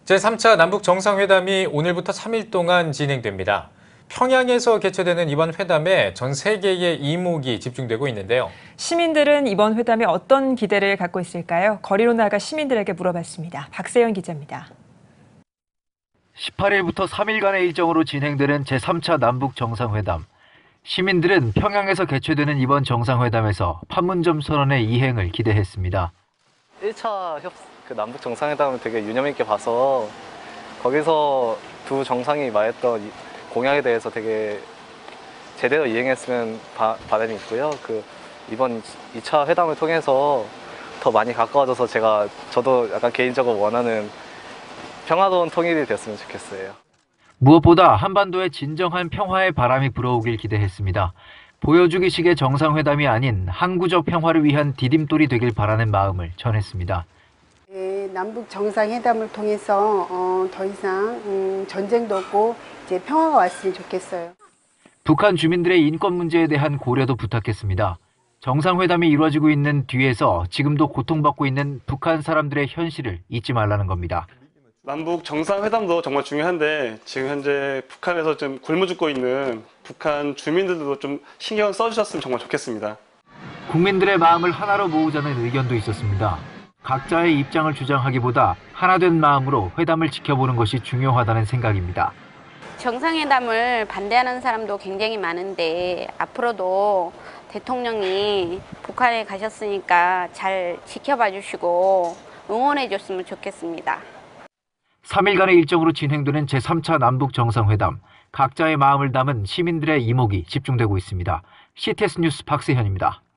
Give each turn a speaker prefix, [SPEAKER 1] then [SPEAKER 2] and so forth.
[SPEAKER 1] 제3차 남북 정상회담이 오늘부터 3일 동안 진행됩니다. 평양에서 개최되는 이번 회담에 전 세계의 이목이 집중되고 있는데요.
[SPEAKER 2] 시민들은 이번 회담에 어떤 기대를 갖고 있을까요? 거리로 나가 시민들에게 물어봤습니다. 박세현 기자입니다.
[SPEAKER 3] 18일부터 3일간의 일정으로 진행되는 제3차 남북 정상회담. 시민들은 평양에서 개최되는 이번 정상회담에서 판문점 선언의 이행을 기대했습니다.
[SPEAKER 4] 1차 남북 정상회담을 되게 유념 있게 봐서 거기서 두 정상이 말했던 공약에 대해서 되게 제대로 이행했으면 바람이 있고요. 이번 2차 회담을 통해서 더 많이 가까워져서 저도 약간 개인적으로 원하는 평화로운 통일이 됐으면 좋겠어요.
[SPEAKER 3] 무엇보다 한반도에 진정한 평화의 바람이 불어오길 기대했습니다. 보여주기식의 정상회담이 아닌 항구적 평화를 위한 디딤돌이 되길 바라는 마음을 전했습니다.
[SPEAKER 5] 남북 정상회담을 통해서 더 이상 전쟁도 없고 이제 평화가 왔으면 좋겠어요.
[SPEAKER 3] 북한 주민들의 인권 문제에 대한 고려도 부탁했습니다. 정상회담이 이루어지고 있는 뒤에서 지금도 고통받고 있는 북한 사람들의 현실을 잊지 말라는 겁니다.
[SPEAKER 6] 남북 정상회담도 정말 중요한데 지금 현재 북한에서 좀 굶어 죽고 있는 북한 주민들도 좀 신경 써주셨으면 정말 좋겠습니다.
[SPEAKER 3] 국민들의 마음을 하나로 모으자는 의견도 있었습니다. 각자의 입장을 주장하기보다 하나된 마음으로 회담을 지켜보는 것이 중요하다는 생각입니다.
[SPEAKER 7] 정상회담을 반대하는 사람도 굉장히 많은데 앞으로도 대통령이 북한에 가셨으니까 잘 지켜봐 주시고 응원해 줬으면 좋겠습니다.
[SPEAKER 3] 3일간의 일정으로 진행되는 제3차 남북 정상회담. 각자의 마음을 담은 시민들의 이목이 집중되고 있습니다. CTS 뉴스 박세현입니다.